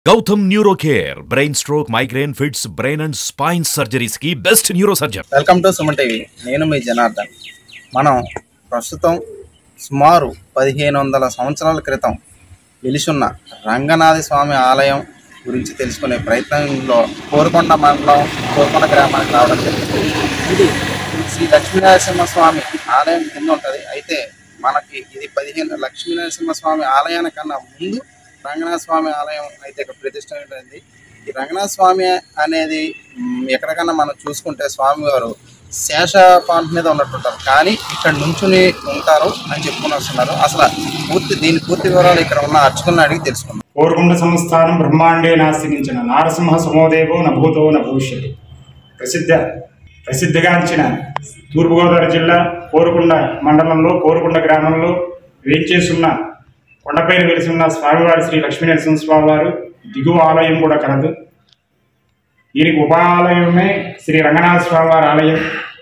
Gautam Neurocare, brain stroke, migraine, fits, brain and spine surgeries की best neuro surgeon. Welcome to Suman TV. నేను మీ జనార్దన్. మనం ప్రస్తుతం సుమారు 1500 సంవత్సరాల క్రితం వెలిసున్న రంగనాథ స్వామి ఆలయం గురించి తెలుసుకునే ప్రయత్నంలో కోరుకొండ మండలం కోరుకొండ గ్రామానికి రావడం జరిగింది. ఇది శ్రీ లక్ష్మీనరసింహస్వామి ఆలయం కింద ఉంటుంది. అయితే మనకి ఇది 15 లక్ష్మీనరసింహస్వామి ఆలయానికన్నా ముందు రంగనాథ స్వామి ఆలయం అయితే ఇక్కడ ప్రతిష్ఠించబడింది. ఈ రంగనాథ స్వామి అనేది ఎక్కడికన్నా మనం చూసుకుంటే స్వామివారు శేషపాంత మీద ఉన్నట్టుంటారు, కానీ ఇక్కడ నుంచుని ఉంటారు అని చెప్పుకుని వస్తున్నారు. అసలు పూర్తి వివరాలు ఇక్కడ ఉన్న అర్చకులను అడిగి తెలుసుకున్నాం. కోరుకొండ సంస్థానం బ్రహ్మాండే నాస్తికించిన నారసింహ సమోదేవో నభూతో నభవిష్యతి. ప్రసిద్ధిగాంచిన తూర్పుగోదావరి జిల్లా కోరుకొండ మండలంలో కోరుకొండ గ్రామంలో వేంచేసున్న కొండపైన వెలిసిన స్వామివారి శ్రీ లక్ష్మీనరసింహ స్వామి వారు దిగువ ఆలయం కూడా కలదు. దీనికి ఉపాలయమే శ్రీ రంగనాథ స్వామివారి ఆలయం.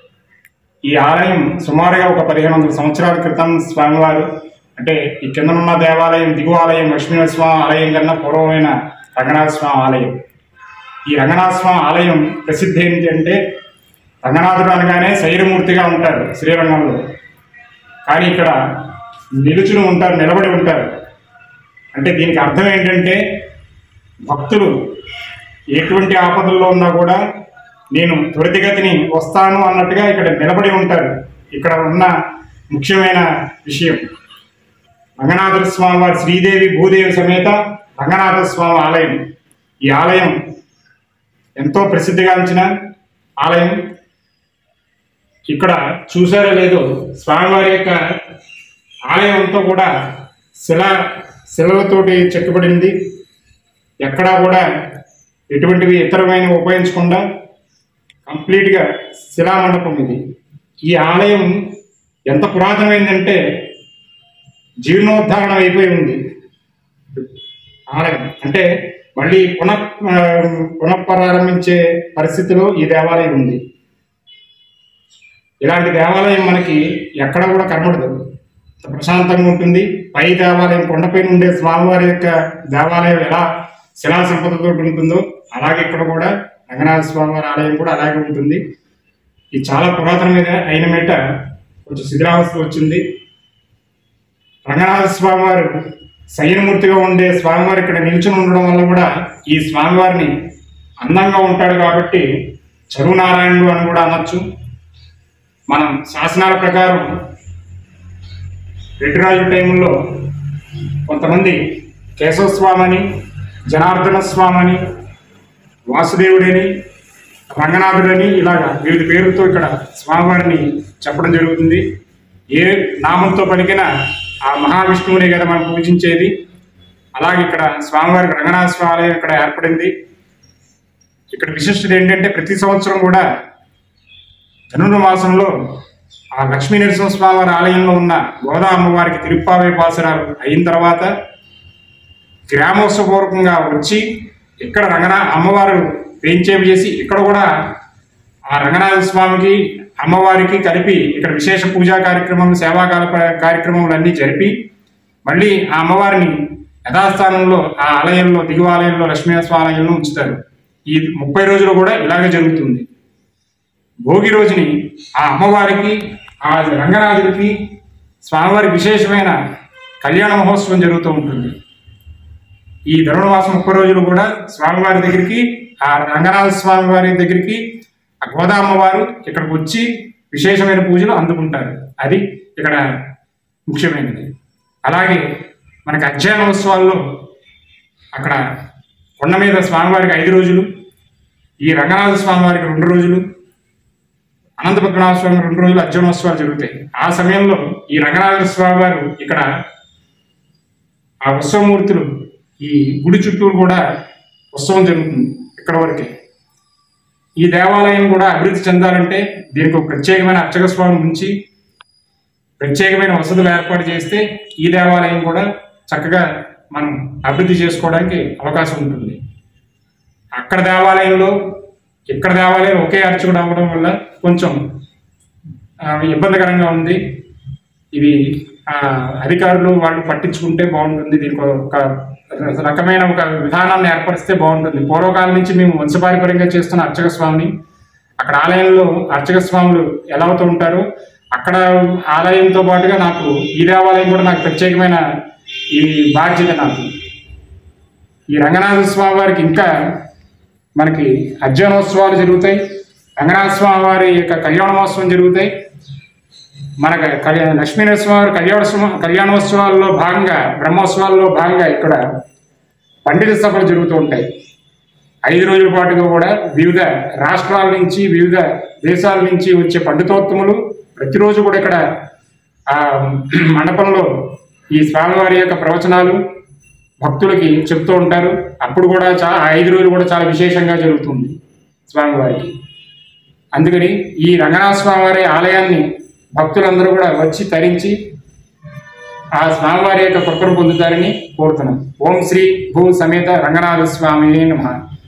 ఈ ఆలయం సుమారుగా ఒక 1500 సంవత్సరాల క్రితం స్వామివారు అంటే ఈ కిందనున్న దేవాలయం దిగువ ఆలయం లక్ష్మీనరసింహ స్వామి ఆలయం కన్నా పూర్వమైన రంగనాథ స్వామి ఆలయం. ఈ రంగనాథ స్వామి ఆలయం ప్రసిద్ధి ఏంటంటే రంగనాథుడు అనగానే శైరమూర్తిగా ఉంటారు శ్రీరంగంలో, కానీ ఇక్కడ నిలుచుని ఉంటారు, నిలబడి ఉంటారు. అంటే దీనికి అర్థం ఏంటంటే భక్తులు ఎటువంటి ఆపదల్లో ఉన్నా కూడా నేను త్వరితగతిని వస్తాను అన్నట్టుగా ఇక్కడ నిలబడి ఉంటారు. ఇక్కడ ఉన్న ముఖ్యమైన విషయం రంగనాథ స్వామి వారి శ్రీదేవి భూదేవి సమేత రంగనాథ స్వామి ఆలయం. ఈ ఆలయం ఎంతో ప్రసిద్ధిగాంచిన ఆలయం. ఇక్కడ చూసారో లేదో స్వామివారి యొక్క ఆలయం అంతా కూడా శిలలతోటి చెక్కబడింది. ఎక్కడా కూడా ఎటువంటివి ఇతరమైన ఉపయోగించకుండా కంప్లీట్గా శిలామండపం ఇది. ఈ ఆలయం ఎంత పురాతనమైందంటే జీర్ణోద్ధారణ అయిపోయి ఉంది ఆలయం. అంటే మళ్ళీ పునఃప్రారంభించే పరిస్థితిలో ఈ దేవాలయం ఉంది. ఇలాంటి దేవాలయం మనకి ఎక్కడ కూడా కనబడదు, ప్రశాంతంగా ఉంటుంది. పై దేవాలయం కొండపైన ఉండే స్వామివారి యొక్క దేవాలయం ఎలా శిలా సంపదతో ఉంటుందో అలాగే ఇక్కడ కూడా రంగనాథ స్వామివారి ఆలయం కూడా అలాగే ఉంటుంది. ఇది చాలా పురాతనమైన అయిన మేట కొంచెం శిథిలావస్థ వచ్చింది. రంగనాథ స్వామివారు శయనమూర్తిగా ఉండే స్వామివారు ఇక్కడ నిల్చుని ఉండడం వల్ల కూడా ఈ స్వామివారిని అందంగా ఉంటాడు కాబట్టి చరువు నారాయణుడు అని కూడా అనొచ్చు. మనం శాసనాల ప్రకారం రెడ్డిరాజు టైంలో కొంతమంది కేశవస్వామి అని, జనార్దన స్వామి అని, వాసుదేవుడని, రంగనాథుడని ఇలాగా వివిధ పేరుతో ఇక్కడ స్వామివారిని చెప్పడం జరుగుతుంది. ఏ నామంతో పలికినా ఆ మహావిష్ణువుని కదా మనం పూజించేది. అలాగే ఇక్కడ స్వామివారికి రంగనాథ స్వామి ఆలయం ఇక్కడ ఏర్పడింది. ఇక్కడ విశిష్టత ఏంటంటే ప్రతి సంవత్సరం కూడా ధనుర్మాసంలో ఆ లక్ష్మీనరసింహస్వామి వారి ఆలయంలో ఉన్న గోదా అమ్మవారికి తిరుప్పావై పాసరాలు అయిన తర్వాత గ్రామోత్సవపూర్వకంగా వచ్చి ఇక్కడ అమ్మవారు వేంచేపు చేసి ఇక్కడ కూడా ఆ రంగనాథ స్వామికి అమ్మవారికి కలిపి ఇక్కడ విశేష పూజా కార్యక్రమం సేవాకాల కార్యక్రమాలు అన్నీ జరిపి మళ్ళీ ఆ అమ్మవారిని యథాస్థానంలో ఆ ఆలయంలో దిగువ ఆలయంలో లక్ష్మీనరసింహ ఆలయంలో ఉంచుతారు. ఈ 30 రోజులు కూడా ఇలాగే జరుగుతుంది. భోగి రోజుని ఆ అమ్మవారికి ఆ రంగనాథుడికి స్వామివారికి విశేషమైన కళ్యాణ మహోత్సవం జరుగుతూ ఉంటుంది. ఈ ధనుర్మాసం 30 రోజులు కూడా స్వామివారి దగ్గరికి ఆ రంగనాథ స్వామి వారి దగ్గరికి ఆ గోదా అమ్మవారు ఇక్కడికి వచ్చి విశేషమైన పూజలు అందుకుంటారు. అది ఇక్కడ ముఖ్యమైనది. అలాగే మనకి అధ్యయన ఉత్సవాల్లో అక్కడ కొండ మీద స్వామివారికి 5 రోజులు, ఈ రంగనాథ స్వామివారికి 2 రోజులు, అనంత పద్మనాభ స్వామి 2 రోజులు అర్జునోత్సవాలు జరుగుతాయి. ఆ సమయంలో ఈ రంగనాథ స్వామి వారు ఇక్కడ ఆ ఉత్సవమూర్తులు ఈ గుడి చుట్టూరు కూడా ఉత్సవం జరుగుతుంది ఇక్కడ వరకే. ఈ దేవాలయం కూడా అభివృద్ధి చెందాలంటే దీనికి ఒక ప్రత్యేకమైన అర్చక స్వామి ఉంచి ప్రత్యేకమైన వసతులు ఏర్పాటు చేస్తే ఈ దేవాలయం కూడా చక్కగా మనం అభివృద్ధి చేసుకోవడానికి అవకాశం ఉంటుంది. అక్కడ దేవాలయంలో ఇక్కడ దేవాలయం ఒకే అర్చకుడు అవ్వడం వల్ల కొంచెం ఇబ్బందికరంగా ఉంది. ఇది అధికారులు వాళ్ళు పట్టించుకుంటే బాగుంటుంది. దీనికి ఒక రకమైన ఒక విధానాన్ని ఏర్పరిస్తే బాగుంటుంది. పూర్వకాలం నుంచి మేము వంశపారంపర్యంగా చేస్తున్న అర్చక స్వామిని, అక్కడ ఆలయంలో అర్చక స్వాములు ఎలా అవుతూ ఉంటారో అక్కడ ఆలయంతో పాటుగా నాకు ఈ దేవాలయం కూడా నాకు ప్రత్యేకమైన ఈ బాధ్యత. నాకు ఈ రంగనాథ స్వామి వారికి ఇంకా మనకి అధ్యయనోత్సవాలు జరుగుతాయి, రంగనాథ స్వామి వారి యొక్క కళ్యాణోత్సవం జరుగుతాయి. మనకు లక్ష్మీనరసింహవారి కళ్యాణోత్సవాల్లో భాగంగా, బ్రహ్మోత్సవాల్లో భాగంగా ఇక్కడ పండిత సభలు జరుగుతూ ఉంటాయి. 5 రోజుల పాటుగా కూడా వివిధ రాష్ట్రాల నుంచి, వివిధ దేశాల నుంచి వచ్చే పండితోత్తములు ప్రతిరోజు కూడా ఇక్కడ ఆ మండపంలో ఈ స్వామివారి యొక్క ప్రవచనాలు భక్తులకి చెప్తూ ఉంటారు. అప్పుడు కూడా 5 రోజులు కూడా చాలా విశేషంగా జరుగుతుంది స్వామివారికి. అందుకని ఈ రంగనాథ స్వామివారి ఆలయాన్ని భక్తులందరూ కూడా వచ్చి తరించి ఆ స్వామివారి యొక్క కృపను పొందుతారని కోరుతున్నాం. ఓం శ్రీ భూ సమేత రంగనాథ స్వామి నమః.